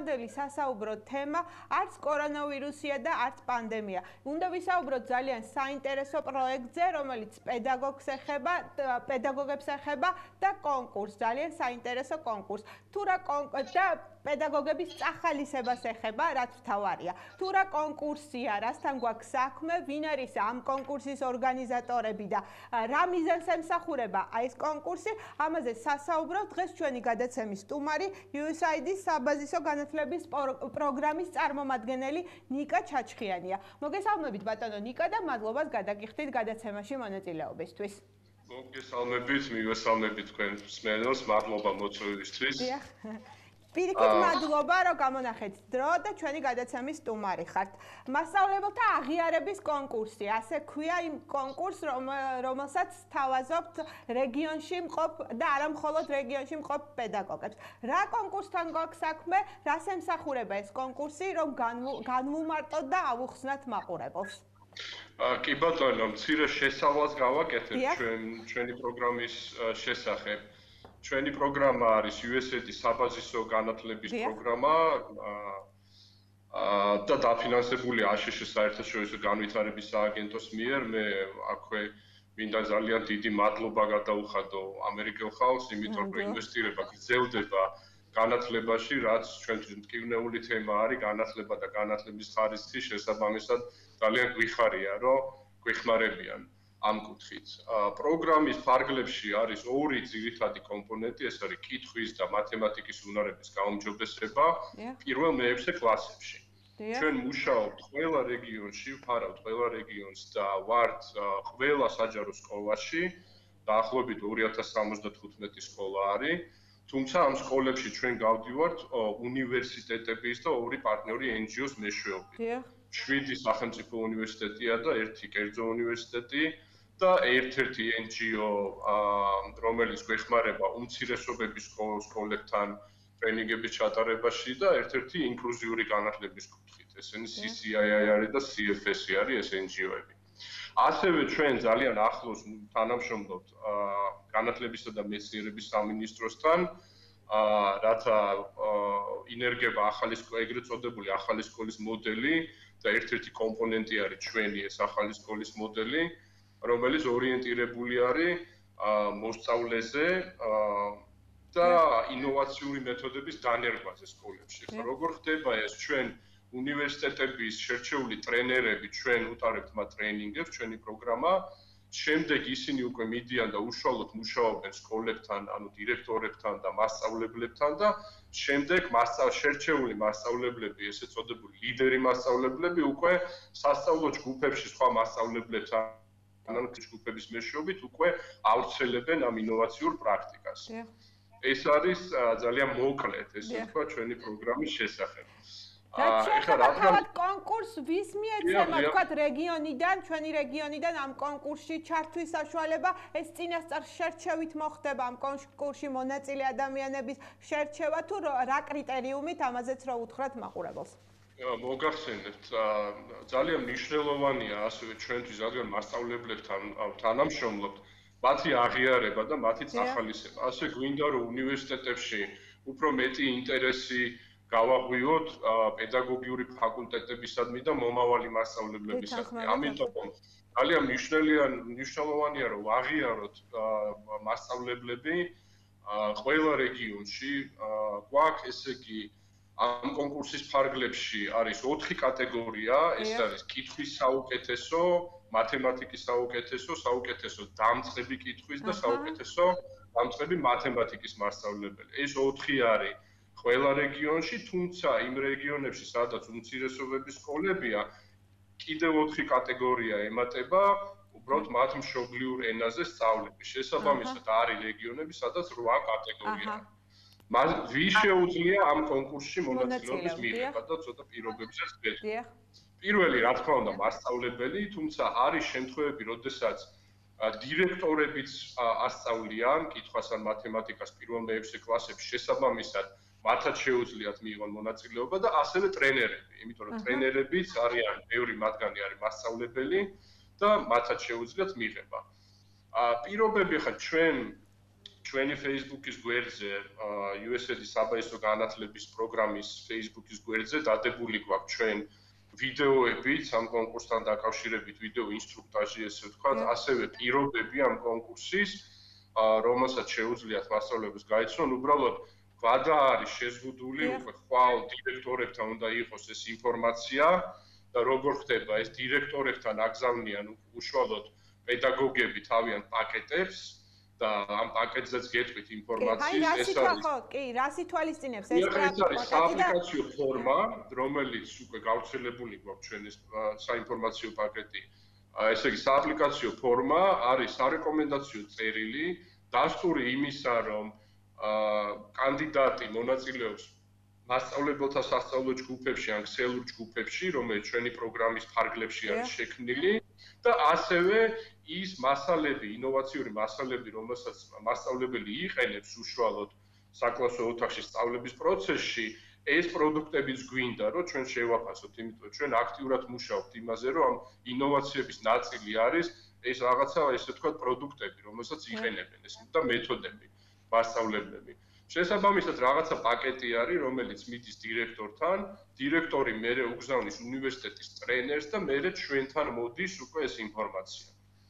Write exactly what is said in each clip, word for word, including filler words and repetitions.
დღევანდელი სასაუბრო თემა არც კორონავირუსია და არც პანდემია. უნდა ვისაუბროთ ძალიან საინტერესო პროექტზე, რომელიც პედაგოგს ეხება, პედაგოგებს ეხება და კონკურს, ძალიან საინტერესო კონკურს. თუ რა და პედაგოგების წახალისებას ეხება, რაც მთავარია. თუ რა კონკურსია, რასთან გვაქვს საქმე, ვინ არის ამ კონკურსის ორგანიზატორები და რა მიზანს ემსახურება აი ეს კონკურსი, ამაზე სასაუბრობთ დღეს ჩვენი გადაცემის სტუმარი იუ ეს აი დი-ის საბაზისო განათლების პროგრამის წარმომადგენელი ნიკა ჩაჩხიანია. მოგესალმებით ბატონო ნიკა და მადლობას გადაგიხდით გადაცემაში მონაწილეობისთვის. მოგესალმებით, მივესალმებით თქვენ მსმენელს, მადლობა მოწვევისთვის. პირიქით მადლობა, რომ გამონახეთ დრო და ჩვენი გადაცემის სტუმარი ხართ. მასწავლებელთა აღიარების კონკურსი, ასე ქვია იმ კონკურსს, რომელსაც თავაზობთ რეგიონში მყოფ და არა მხოლოდ რეგიონში მყოფ პედაგოგებს. რა კონკურსთან გვაქვს საქმე, რას ემსახურება ეს კონკურსი, რომ განვუმარტოთ და ავუხსნათ მაყურებელს? კი ბატონო, მცირე შესავალს გავაკეთებ ჩვენ ჩვენი პროგრამის შესახებ. ჩვენი პროგრამა არის იუ ეს აი დი-ის საბაზისო განათლების პროგრამა და დაფინანსებულია აშშ საერთაშორისო განვითარების სააგენტოს მიერ. მე აქვე მინდა ძალიან დიდი მადლობა გადაუხადო ამერიკელ ხალხს, იმიტომ რომ ინვესტირება გრძელდება განათლებაში, რაც ჩვენთვის მტკივნეული თემა არის განათლება და განათლების ხარისხი, შესაბამისად ძალიან გვიხარია, რომ გვეხმარებიან. ამ კუთხით. პროგრამის ფარგლებში არის ორი ძირითადი კომპონენტი, ეს არის კითხვის და მათემატიკის უნარების გაუმჯობესება პირველ მეექვსე კლასებში. ჩვენ მუშაობთ ყველა რეგიონში, ვფარავთ ყველა რეგიონს და ვართ ყველა საჯარო სკოლაში, დაახლოებით ორი ათას სამოცდათხუთმეტი სკოლა არის. თუმცა ამ სკოლებში ჩვენ გავდივართ უნივერსიტეტების და ორი პარტნიორი en ge os მეშვეობით. შვიდი სახელმწიფო უნივერსიტეტია და ერთი კერძო უნივერსიტეტი. და ერთ-ერთი en ge o რომელიც გვეხმარება უმცირესობების სკოლებთან ტრენინგების ჩატარებაში და ერთ-ერთი ინკლუზიური განათლების კუთხით. ესენი სი სი აი აი არის და სი ეფ ესი არის ეს en ge o-ები. ასევე ჩვენ ძალიან ახლოს თანამშრომლობთ განათლებისა და მეცნიერების სამინისტროსთან, რათა ინერგება ახალი ეგრეთ წოდებული ახალი სკოლის მოდელი და ერთ-ერთი კომპონენტი არის ჩვენი ეს ახალი სკოლის მოდელი. რომელიც ორიენტირებული არის მოსწავლეზე და ინოვაციური მეთოდების დანერგვაზე სკოლებში. როგორ ხდება ეს? ჩვენ უნივერსიტეტების შერჩეული ტრენერები ჩვენ უტარებთ მათ ტრენინგებს, ჩვენი პროგრამა. შემდეგ ისინი უკვე მიდიან და უშუალოდ მუშაობენ სკოლებთან, ანუ დირექტორებთან და მასწავლებლებთან და შემდეგ შერჩეული მასწავლებლები, ესე წოდებული ლიდერი მასწავლებლები უკვე სასწავლო ჯგუფებში სხვა მასწავლებლებთან ანალიტიკის ჯგუფების მეშვეობით უკვე ავრცელებენ ამ ინოვაციურ პრაქტიკას. ეს არის ძალიან მოკლედ, ესე ვთქვა, ჩვენი პროგრამის შესახებ. ეხლა თავად კონკურსს ვის მიეცემა, ვთქვათ, რეგიონიდან, ჩვენი რეგიონიდან ამ კონკურსში ჩართვის საშუალება, ეს წინასწარ შერჩევით მოხდება ამ კონკურსში მონაწილე ადამიანების შერჩევა თუ რა კრიტერიუმით, ამაზეც რა უთხრათ მაყურებელს? მოგახსენებთ, ძალიან მნიშვნელოვანია ასევე ჩვენთვის, რადგან მასწავლებლებთან თანამშრომლობთ, მათი აღიარება და მათი წახალისება. ასე გვინდა, რომ უნივერსიტეტებში უფრო მეტი ინტერესი გავაღვიოთ პედაგოგიური ფაკულტეტებისადმი და მომავალი მასწავლებლებისადმი. ამიტომ ძალიან მნიშვნელოვანია, რომ აღიაროთ მასწავლებლები ყველა რეგიონში. გვაქვს ესე იგი ამ კონკურსის ფარგლებში არის ოთხი კატეგორია, ეს არის კითხვის საუკეთესო, მათემატიკის საუკეთესო, საუკეთესო დამწყები კითხვის და საუკეთესო დამწყები მათემატიკის მასწავლებელი. ეს ოთხი არის ყველა რეგიონში, თუმცა იმ რეგიონებში, სადაც უმცირესობების სკოლებია, კიდევ ოთხი კატეგორია ემატება უბრალოდ მათ მშობლიურ ენაზე სწავლები. შესაბამისად არის რეგიონები, სადაც რვა კატეგორია არის. ვის შეუძლია ამ კონკურსში მონაწილეობის მიღება და ცოტა პირობებზეც ვეთქვი. პირველი, რა თქმა უნდა, მასწავლებელი, თუმცა არის შემთხვევები, როდესაც დირექტორებიც ასწავლიან კითხვას ან მათემატიკას პირველ მეექვსე კლასებში, შესაბამისად, მათაც შეუძლიათ მიიღონ მონაწილეობა და ასევე ტრენერები, იმიტომ რომ ტრენერებიც არიან, ბევრი მათგანი არის მასწავლებელი და მათაც შეუძლიათ მიღება. პირობები ხა ჩვენ ჩვენი Facebook-ის გვერდზე, იუ ეს έი-დის საბაისო განათლების პროგრამის Facebook-ის გვერდზე დადებული გვაქვს ჩვენ ვიდეოებით ამ კონკურსთან დაკავშირებით, ვიდეო ინსტრუქტაჟი ესე ვთქვათ, ასევე პირობები ამ კონკურსის, რომელსაც შეუძლიათ მასწავლებლებს გაიცნონ, უბრალოდ ვადა არის შეზღუდული, უკვე ხვალ დირექტორებთან უნდა იყოს ეს ინფორმაცია და როგორ ხდება ეს დირექტორებთან აგზავნიან უშუალოდ პედაგოგები თავიანთ პაკეტებს და ამ პაკეტზეც გეტყვით ინფორმაციის, ეს არის ხო, კი, რას ითვალისწინებს ეს პაკეტი და სააპლიკაციო ფორმა, რომელიც უკვე გავრცელებული გვაქვს ჩვენ ეს საინფორმაციო პაკეტი. ესე იგი, სააპლიკაციო ფორმა არის სარეკომენდაციო წერილი, დასტური იმისა, რომ კანდიდატი მონაწილეობს მასწავლებელთა სასწავლო ჯგუფებში ან ქსელურ ჯგუფებში, რომელიც ჩვენი პროგრამის ფარგლებში არის შექმნილი და ასევე ის მასალები, ინოვაციური მასალები, რომელსაც მასწავლებელი იყენებს უშუალოდ საკლასო ოთახში სწავლების პროცესში, ეს პროდუქტებიც გვინდა, რომ ჩვენ შევაფასოთ, იმიტომ რომ ჩვენ აქტიურად მუშაობთ იმაზე, რომ ამ ინოვაციების ნაწილი არის ეს რაღაცა, ესე ვთქვათ, პროდუქტები, რომელსაც იყენებენ, ეს და მეთოდები მასწავლებლები. შესაბამისად რაღაცა პაკეტი არის, რომელიც მიდის დირექტორთან, დირექტორი მერე უგზავნის უნივერსიტეტის ტრენერს და მერე ჩვენთან მოდის უკვე ეს ინფორმაცია.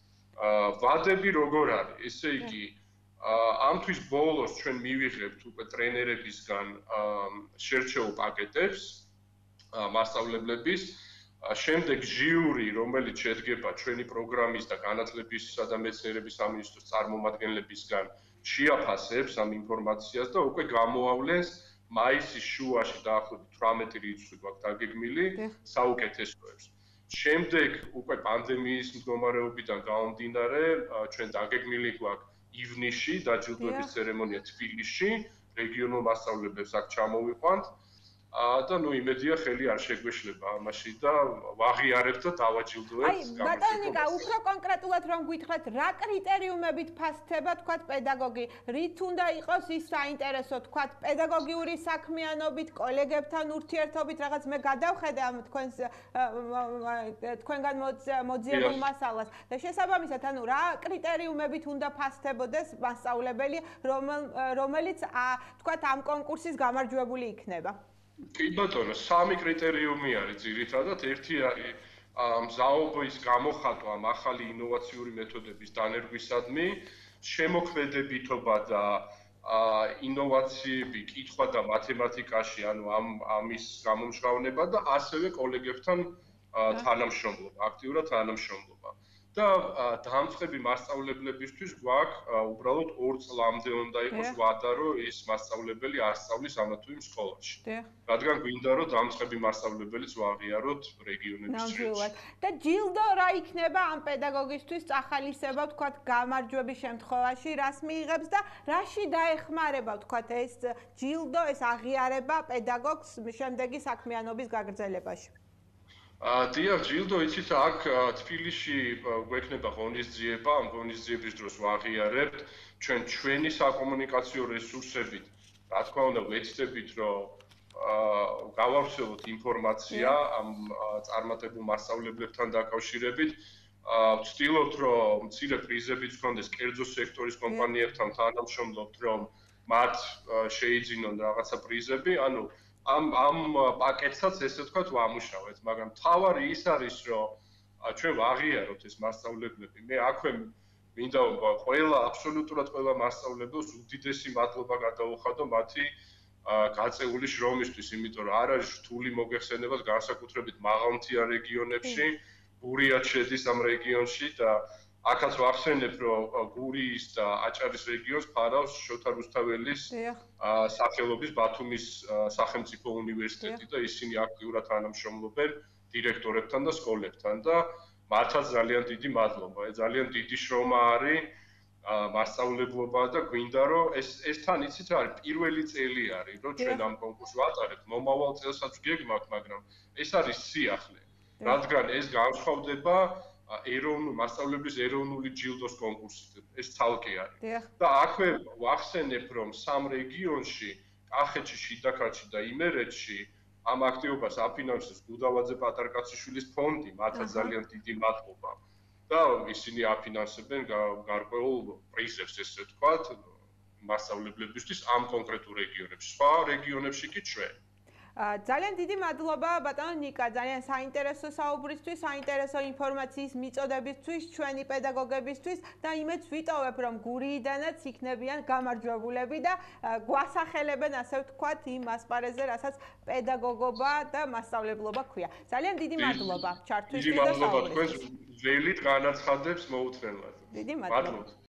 ვადები როგორ არის? ესე იგი, ამთვის ბოლოს ჩვენ მივიღებთ უკვე ტრენერებისგან შერჩეულ პაკეტებს მასწავლებლების, შემდეგ ჟიური, რომელიც შედგება ჩვენი პროგრამის და განათლებისა და მეცნიერების სამინისტროს წარმომადგენლებისგან, შეაფასებს ამ ინფორმაციას და უკვე გამოავლენს მაისის შუაში დაახლოებით თვრამეტი რიცხვი გვაქვს დაგეგმილი საუკეთესოებს. შემდეგ უკვე პანდემიის მდგომარეობიდან გამომდინარე, ჩვენ დაგეგმილი გვაქვს ივნისში დაჯილდოების ცერემონია თბილისში, რეგიონულ მასწავლებლებს აქ ჩამოვიყვანთ. და ნუ იმედია ხელი არ შეგვეშლება ამაში და ვაღიარებთ და დავაჯილდოებთ. აი, ბატონო ნიკა, უფრო კონკრეტულად რომ გითხრათ, რა კრიტერიუმებით ფასდება, თქვათ, პედაგოგი, რით უნდა იყოს ის საინტერესო, თქვათ, პედაგოგიური საქმიანობით, კოლეგებთან ურთიერთობით, რაღაც მე გადავხედე ამ თქვენს თქვენგან მოძიებულ მასალას და შესაბამისად, ანუ რა კრიტერიუმებით უნდა ფასდებოდეს მასწავლებელი, რომელიც თქვათ, ამ კონკურსის გამარჯვებული იქნება? კი ბატონო, სამი კრიტერიუმი არის ძირითადად. ერთი არის მზაობის გამოხატვა ამ ახალი ინოვაციური მეთოდების დანერგვისადმი, შემოქმედებითობა და ინოვაციები, კითხვა და მათემატიკაში, ანუ ამ ამის გამომჟღავნება და ასევე კოლეგებთან თანამშრომლობა, აქტიურად თანამშრომლობა. და დამწყები მასწავლებლებისთვის გვაქვს უბრალოდ ორ წლამდე უნდა იყოს ვადა, რომ ეს მასწავლებელი ასწავლის ამა თუ იმ სკოლაში. რადგან გვინდა, რომ დამწყები მასწავლებელიც ვაღიაროთ რეგიონების ნამდვილად. და ჯილდო რა იქნება ამ პედაგოგისთვის წახალისება, ვთქვათ, გამარჯვების შემთხვევაში, რას მიიღებს და რაში დაეხმარება, ვთქვათ, ეს ჯილდო, ეს აღიარება პედაგოგს შემდეგი საქმიანობის გაგრძელებაში? დიახ, ჯილდო იცით, აქ თბილისში გვექნება ღონისძიება, ამ ღონისძიების დროს ვაღიარებთ ჩვენ ჩვენი საკომუნიკაციო რესურსებით. რა თქმა უნდა, ვეცდებით, რომ გავავრცელოთ ინფორმაცია ამ წარმატებულ მასწავლებლებთან დაკავშირებით. ვცდილობთ, რომ მცირე პრიზებიც გქონდეს კერძო სექტორის კომპანიებთან თანამშრომლობთ, რომ მათ შეიძინონ რაღაცა პრიზები, ანუ ამ ამ პაკეტსაც ესე ვთქვათ ვამუშავეთ, მაგრამ თავარი ის არის, რომ ჩვენ ვაღიაროთ ეს მასწავლებლები. მე აქვე მინდა ყველა აბსოლუტურად ყველა მასწავლებელს უდიდესი მადლობა გადაუხადო მათი გაწეული შრომისთვის, იმიტომ რომ არ არის რთული მოგეხსენებათ განსაკუთრებით მაღალმთიან რეგიონებში, გურიაც შედის ამ რეგიონში და აქაც ვახსენებ, რომ გურიის და აჭარის რეგიონს ფარავს შოთა რუსთაველის სახელობის ბათუმის სახელმწიფო უნივერსიტეტი და ისინი აქტიურად თანამშრომლობენ დირექტორებთან და სკოლებთან და მართლაც ძალიან დიდი მადლობა. ძალიან დიდი შრომა არის მასწავლებლობა და გვინდა, რომ ეს ეს თან იცით რა არის, პირველი წელი არის, რომ ჩვენ ამ კონკურსს ვატარებთ. მომავალ წელსაც გეგმავთ, მაგრამ ეს არის სიახლე. რადგან ეს განსხვავდება ეროვნულ მასწავლებლის ეროვნული ჯილდოს კონკურსით. ეს ცალკე არის. და აქვე ვახსენებ, რომ სამ რეგიონში, კახეთში, შიდაქართში და იმერეთში ამ აქტივობას აფინანსებს გუდავაძე პატარკაციშვილის ფონდი, მათაც ძალიან დიდი მადლობა. და ისინი აფინანსებენ გარკვეულ პრიზებს, ესე ვთქვათ, მასწავლებლებისთვის ამ კონკრეტულ რეგიონებში. სხვა რეგიონებში კი ჩვენ. ძალიან დიდი მადლობა ბატონო ნიკა, ძალიან საინტერესო საუბრისთვის, საინტერესო ინფორმაციის მიწოდებისთვის, ჩვენი პედაგოგებისთვის და იმედს ვიტოვებ, რომ გურიიდანაც იქნებიან გამარჯვებულები და გვასახელებენ, ასე ვთქვათ, იმ ასპარეზზე, რასაც პედაგოგობა და მასწავლებლობა ქვია. ძალიან დიდი მადლობა ჩართვისთვის და საუბრისთვის. დიდი მადლობა თქვენს ველით განაცხადებს მოუთმენლად. დიდი მადლობა.